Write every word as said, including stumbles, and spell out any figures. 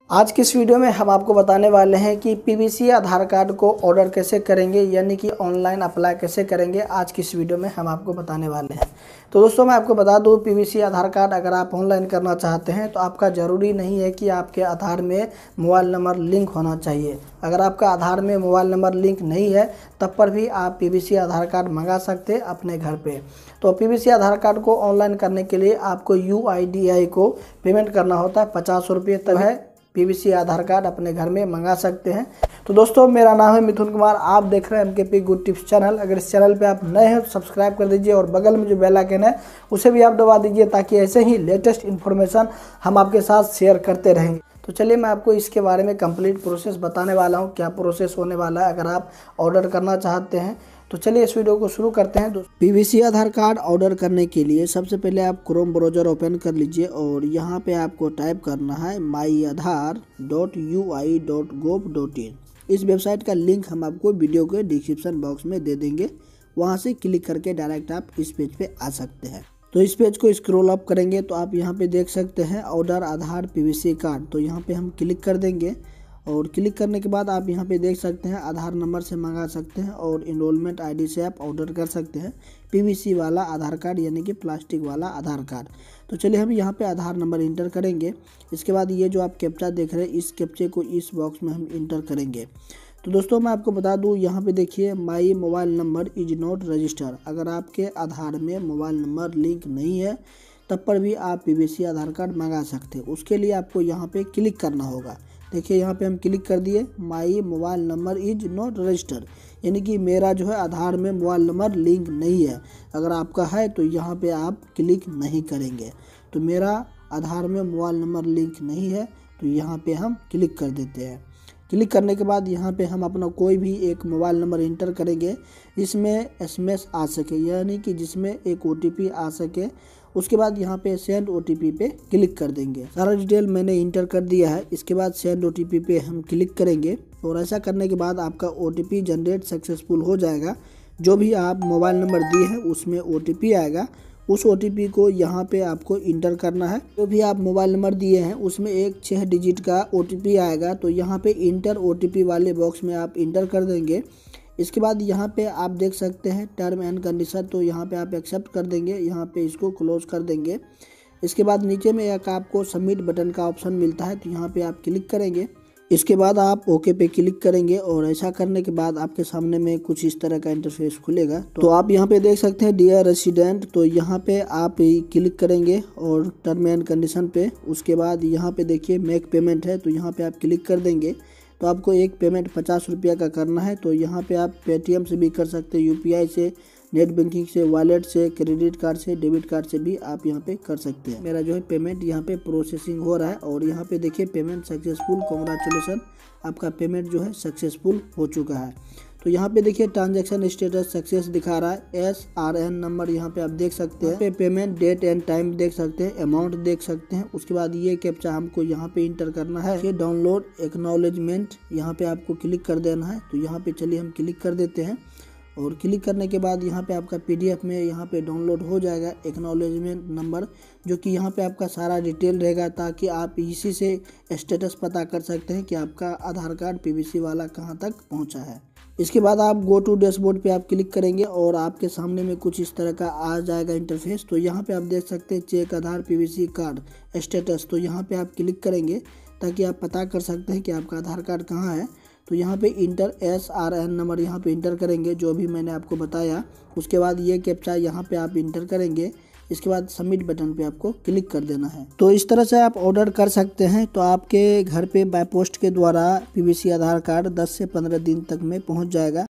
आज की इस वीडियो में हम आपको बताने वाले हैं कि पीवीसी आधार कार्ड को ऑर्डर कैसे करेंगे, यानी कि ऑनलाइन अप्लाई कैसे करेंगे। आज की इस वीडियो में हम आपको बताने वाले हैं। तो दोस्तों मैं आपको बता दूं, पीवीसी आधार कार्ड अगर आप ऑनलाइन करना चाहते हैं तो आपका ज़रूरी नहीं है कि आपके आधार में मोबाइल नंबर लिंक होना चाहिए। अगर आपका आधार में मोबाइल नंबर लिंक नहीं है तब पर भी आप पीवीसी आधार कार्ड मंगा सकते हैं अपने घर पे। तो पीवीसी आधार कार्ड को ऑनलाइन करने के लिए आपको यू आई डी आई को पेमेंट करना होता है पचास रुपये, तब है पीवीसी आधार कार्ड अपने घर में मंगा सकते हैं। तो दोस्तों मेरा नाम है मिथुन कुमार, आप देख रहे हैं एम के पी गुड टिप्स चैनल। अगर इस चैनल पे आप नए हैं तो सब्सक्राइब कर दीजिए और बगल में जो बेल आइकन है उसे भी आप दबा दीजिए, ताकि ऐसे ही लेटेस्ट इन्फॉर्मेशन हम आपके साथ शेयर करते रहेंगे। तो चलिए मैं आपको इसके बारे में कंप्लीट प्रोसेस बताने वाला हूँ, क्या प्रोसेस होने वाला है अगर आप ऑर्डर करना चाहते हैं। तो चलिए इस वीडियो को शुरू करते हैं। पीवीसी आधार कार्ड ऑर्डर करने के लिए सबसे पहले आप क्रोम ब्राउज़र ओपन कर लीजिए और यहाँ पे आपको टाइप करना है my Aadhaar dot U I dot gov dot in. इस वेबसाइट का लिंक हम आपको वीडियो के डिस्क्रिप्शन बॉक्स में दे देंगे, वहाँ से क्लिक करके डायरेक्ट आप इस पेज पे आ सकते हैं। तो इस पेज को स्क्रॉल अप करेंगे तो आप यहाँ पे देख सकते हैं ऑर्डर आधार पीवीसी कार्ड। तो यहाँ पे हम क्लिक कर देंगे और क्लिक करने के बाद आप यहाँ पे देख सकते हैं आधार नंबर से मंगा सकते हैं और इनरोलमेंट आईडी से आप ऑर्डर कर सकते हैं पीवीसी वाला आधार कार्ड, यानी कि प्लास्टिक वाला आधार कार्ड। तो चलिए हम यहाँ पे आधार नंबर इंटर करेंगे। इसके बाद ये जो आप कैप्चा देख रहे हैं, इस कैप्चे को इस बॉक्स में हम इंटर करेंगे। तो दोस्तों मैं आपको बता दूं, यहाँ पे देखिए my mobile number is not register. अगर आपके आधार में मोबाइल नंबर लिंक नहीं है तब पर भी आप पीवीसी आधार कार्ड मंगा सकते हैं। उसके लिए आपको यहाँ पे क्लिक करना होगा। देखिए यहाँ पे हम क्लिक कर दिए, my mobile number is not register, यानी कि मेरा जो है आधार में मोबाइल नंबर लिंक नहीं है। अगर आपका है तो यहाँ पे आप क्लिक नहीं करेंगे। तो मेरा आधार में मोबाइल नंबर लिंक नहीं है तो यहाँ पे हम क्लिक कर देते हैं। क्लिक करने के बाद यहाँ पे हम अपना कोई भी एक मोबाइल नंबर इंटर करेंगे जिसमें एसएमएस आ सके, यानी कि जिसमें एक ओटीपी आ सके। उसके बाद यहाँ पे सेंड ओटीपी पे क्लिक कर देंगे। सारा डिटेल मैंने इंटर कर दिया है। इसके बाद सेंड ओटीपी पे हम क्लिक करेंगे और ऐसा करने के बाद आपका ओटीपी जनरेट सक्सेसफुल हो जाएगा। जो भी आप मोबाइल नंबर दिए हैं उसमें ओटीपी आएगा, उस ओटीपी को यहाँ पे आपको इंटर करना है। जो भी आप मोबाइल नंबर दिए हैं उसमें एक छः डिजिट का ओटीपी आएगा, तो यहाँ पे इंटर ओटीपी वाले बॉक्स में आप इंटर कर देंगे। इसके बाद यहाँ पे आप देख सकते हैं टर्म एंड कंडीशन, तो यहाँ पे आप एक्सेप्ट कर देंगे, यहाँ पे इसको क्लोज कर देंगे। इसके बाद नीचे में एक आपको सबमिट बटन का ऑप्शन मिलता है, तो यहाँ पे आप क्लिक करेंगे। इसके बाद आप ओके पे क्लिक करेंगे और ऐसा करने के बाद आपके सामने में कुछ इस तरह का इंटरफेस खुलेगा। तो आप यहाँ पे देख सकते हैं डियर रेसिडेंट, तो यहाँ पे आप क्लिक करेंगे और टर्म एंड कंडीशन पे। उसके बाद यहाँ पे देखिए मेक पेमेंट है, तो यहाँ पे आप क्लिक कर देंगे। तो आपको एक पेमेंट पचास रुपया का करना है। तो यहाँ पे आप पेटीएम से भी कर सकते हैं, यूपीआई से, नेट बैंकिंग से, वॉलेट से, क्रेडिट कार्ड से, डेबिट कार्ड से भी आप यहाँ पे कर सकते हैं। मेरा जो है पेमेंट यहाँ पे प्रोसेसिंग हो रहा है और यहाँ पे देखिए पेमेंट सक्सेसफुल, कॉन्ग्रेचुलेसन, आपका पेमेंट जो है सक्सेसफुल हो चुका है। तो यहाँ पे देखिए ट्रांजैक्शन स्टेटस सक्सेस दिखा रहा है। एस आर एन नंबर यहाँ पे आप देख सकते हैं, पे पेमेंट डेट एंड टाइम देख सकते हैं, अमाउंट देख सकते हैं। उसके बाद ये कैप्चा हमको यहाँ पे इंटर करना है। ये डाउनलोड एक्नॉलेजमेंट, यहाँ पे आपको क्लिक कर देना है। तो यहाँ पे चलिए हम क्लिक कर देते हैं और क्लिक करने के बाद यहाँ पे आपका पीडीएफ में यहाँ पे डाउनलोड हो जाएगा एक्नॉलेजमेंट नंबर, जो कि यहाँ पे आपका सारा डिटेल रहेगा, ताकि आप इसी से स्टेटस पता कर सकते हैं कि आपका आधार कार्ड पीवीसी वाला कहाँ तक पहुँचा है। इसके बाद आप गो टू डैशबोर्ड पे आप क्लिक करेंगे और आपके सामने में कुछ इस तरह का आ जाएगा इंटरफेस। तो यहाँ पे आप देख सकते हैं check Aadhaar PVC card status, तो यहाँ पे आप क्लिक करेंगे ताकि आप पता कर सकते हैं कि आपका आधार कार्ड कहाँ है। तो यहाँ पे enter S R N number यहाँ पे इंटर करेंगे, जो भी मैंने आपको बताया। उसके बाद ये कैप्चा यहाँ पे आप इंटर करेंगे। इसके बाद सबमिट बटन पे आपको क्लिक कर देना है। तो इस तरह से आप ऑर्डर कर सकते हैं। तो आपके घर पे बाय पोस्ट के द्वारा पीवीसी आधार कार्ड दस से पंद्रह दिन तक में पहुँच जाएगा।